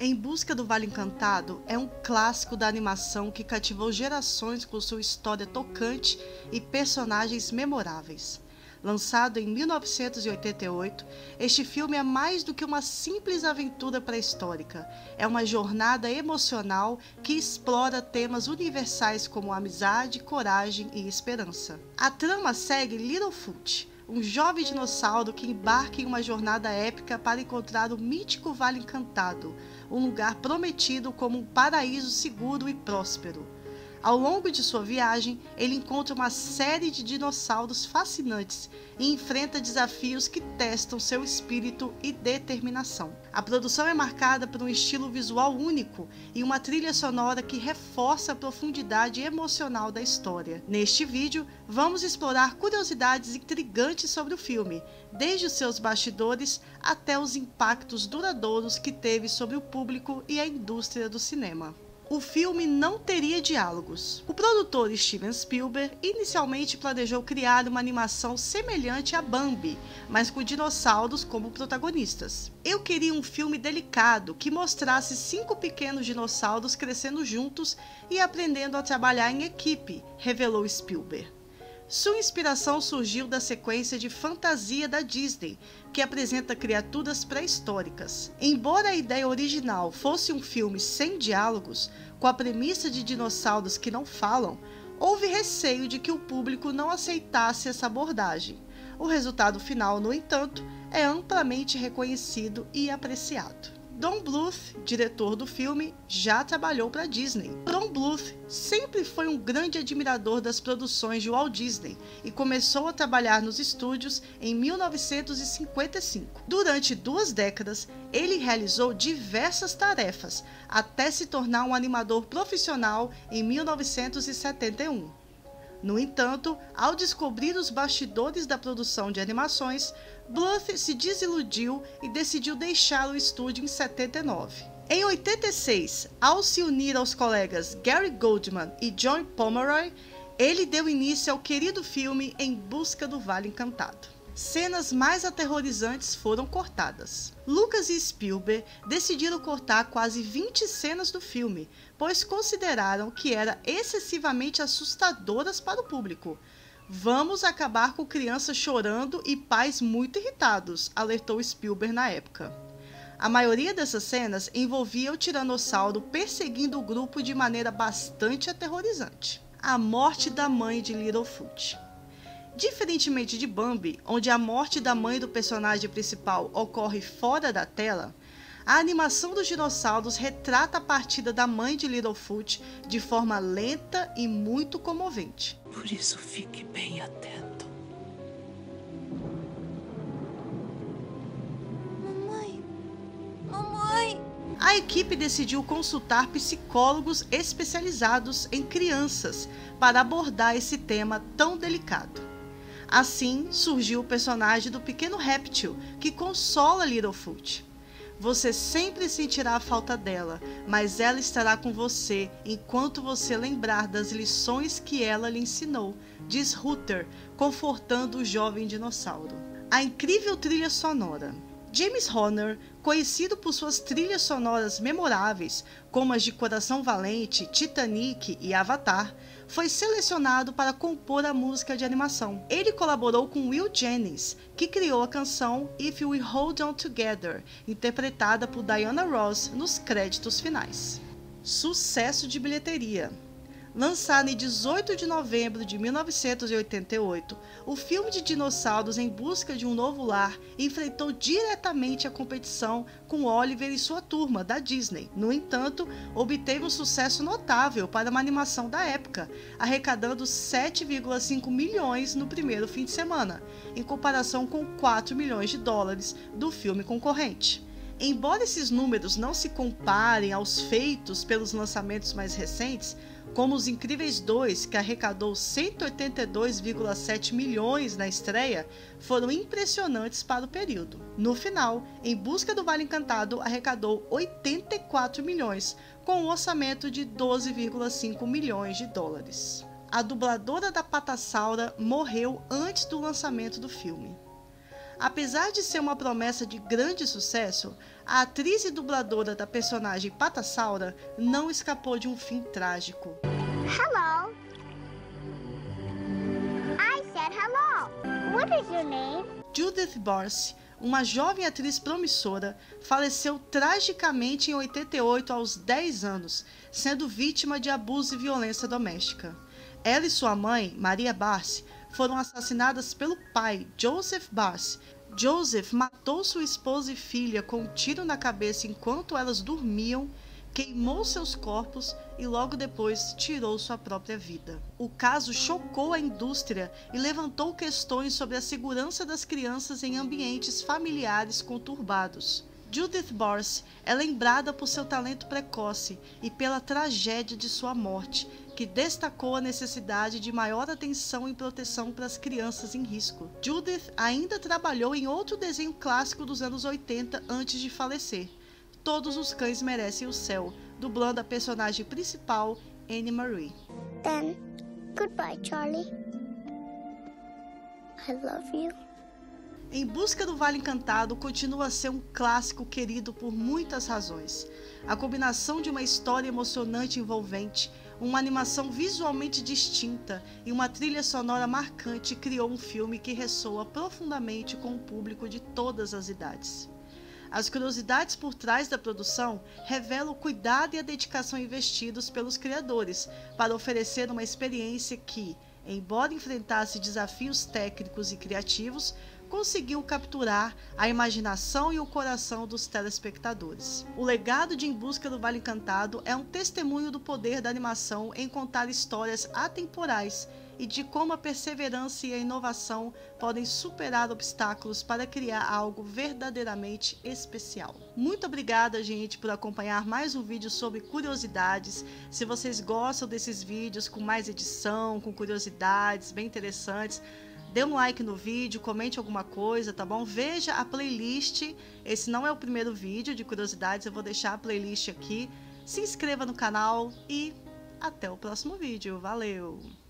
Em Busca do Vale Encantado é um clássico da animação que cativou gerações com sua história tocante e personagens memoráveis. Lançado em 1988, este filme é mais do que uma simples aventura pré-histórica. É uma jornada emocional que explora temas universais como amizade, coragem e esperança. A trama segue Littlefoot, um jovem dinossauro que embarca em uma jornada épica para encontrar o mítico Vale Encantado, um lugar prometido como um paraíso seguro e próspero. Ao longo de sua viagem, ele encontra uma série de dinossauros fascinantes e enfrenta desafios que testam seu espírito e determinação. A produção é marcada por um estilo visual único e uma trilha sonora que reforça a profundidade emocional da história. Neste vídeo, vamos explorar curiosidades intrigantes sobre o filme, desde os seus bastidores até os impactos duradouros que teve sobre o público e a indústria do cinema. O filme não teria diálogos. O produtor Steven Spielberg inicialmente planejou criar uma animação semelhante a Bambi, mas com dinossauros como protagonistas. Eu queria um filme delicado que mostrasse 5 pequenos dinossauros crescendo juntos e aprendendo a trabalhar em equipe, revelou Spielberg. Sua inspiração surgiu da sequência de fantasia da Disney, que apresenta criaturas pré-históricas. Embora a ideia original fosse um filme sem diálogos, com a premissa de dinossauros que não falam, houve receio de que o público não aceitasse essa abordagem. O resultado final, no entanto, é amplamente reconhecido e apreciado. Don Bluth, diretor do filme, já trabalhou para a Disney. Don Bluth sempre foi um grande admirador das produções de Walt Disney e começou a trabalhar nos estúdios em 1955. Durante 2 décadas, ele realizou diversas tarefas, até se tornar um animador profissional em 1971. No entanto, ao descobrir os bastidores da produção de animações, Bluth se desiludiu e decidiu deixar o estúdio em 79. Em 86, ao se unir aos colegas Gary Goldman e John Pomeroy, ele deu início ao querido filme Em Busca do Vale Encantado. Cenas mais aterrorizantes foram cortadas. Lucas e Spielberg decidiram cortar quase 20 cenas do filme, pois consideraram que eram excessivamente assustadoras para o público. Vamos acabar com crianças chorando e pais muito irritados, alertou Spielberg na época. A maioria dessas cenas envolvia o tiranossauro perseguindo o grupo de maneira bastante aterrorizante. A morte da mãe de Littlefoot. Diferentemente de Bambi, onde a morte da mãe do personagem principal ocorre fora da tela, a animação dos dinossauros retrata a partida da mãe de Littlefoot de forma lenta e muito comovente. Por isso, fique bem atento. Mamãe! A equipe decidiu consultar psicólogos especializados em crianças para abordar esse tema tão delicado. Assim, surgiu o personagem do pequeno réptil, que consola Littlefoot. Você sempre sentirá a falta dela, mas ela estará com você enquanto você lembrar das lições que ela lhe ensinou, diz Ruther, confortando o jovem dinossauro. A incrível trilha sonora. James Horner, conhecido por suas trilhas sonoras memoráveis, como as de Coração Valente, Titanic e Avatar, foi selecionado para compor a música de animação. Ele colaborou com Will Jennings, que criou a canção If We Hold On Together, interpretada por Diana Ross nos créditos finais. Sucesso de bilheteria. Lançado em 18 de novembro de 1988, o filme de dinossauros Em Busca de um Novo Lar enfrentou diretamente a competição com Oliver e sua turma, da Disney. No entanto, obteve um sucesso notável para uma animação da época, arrecadando 7,5 milhões no primeiro fim de semana, em comparação com 4 milhões de dólares do filme concorrente. Embora esses números não se comparem aos feitos pelos lançamentos mais recentes, como Os Incríveis 2, que arrecadou 182,7 milhões na estreia, foram impressionantes para o período. No final, Em Busca do Vale Encantado arrecadou 84 milhões, com um orçamento de 12,5 milhões de dólares. A dubladora da Patassauro morreu antes do lançamento do filme. Apesar de ser uma promessa de grande sucesso, a atriz e dubladora da personagem Patassaura não escapou de um fim trágico. Hello. I said hello. What is your name? Judith Barsi, uma jovem atriz promissora, faleceu tragicamente em 88 aos 10 anos, sendo vítima de abuso e violência doméstica. Ela e sua mãe, Maria Barsi, foram assassinadas pelo pai, Joseph Barsi. Joseph matou sua esposa e filha com um tiro na cabeça enquanto elas dormiam, queimou seus corpos e logo depois tirou sua própria vida. O caso chocou a indústria e levantou questões sobre a segurança das crianças em ambientes familiares conturbados. Judith Barsi é lembrada por seu talento precoce e pela tragédia de sua morte, que destacou a necessidade de maior atenção e proteção para as crianças em risco. Judith ainda trabalhou em outro desenho clássico dos anos 80 antes de falecer, Todos os Cães Merecem o Céu, dublando a personagem principal, Anne Marie. Then, goodbye, Charlie. I love you. Em Busca do Vale Encantado continua a ser um clássico querido por muitas razões. A combinação de uma história emocionante e envolvente, uma animação visualmente distinta e uma trilha sonora marcante criou um filme que ressoa profundamente com o público de todas as idades. As curiosidades por trás da produção revelam o cuidado e a dedicação investidos pelos criadores para oferecer uma experiência que, embora enfrentasse desafios técnicos e criativos, conseguiu capturar a imaginação e o coração dos telespectadores. O legado de Em Busca do Vale Encantado é um testemunho do poder da animação em contar histórias atemporais e de como a perseverança e a inovação podem superar obstáculos para criar algo verdadeiramente especial. Muito obrigada, gente, por acompanhar mais um vídeo sobre curiosidades. Se vocês gostam desses vídeos com mais edição, com curiosidades bem interessantes, dê um like no vídeo, comente alguma coisa, tá bom? Veja a playlist, esse não é o primeiro vídeo de curiosidades, eu vou deixar a playlist aqui. Se inscreva no canal e até o próximo vídeo. Valeu!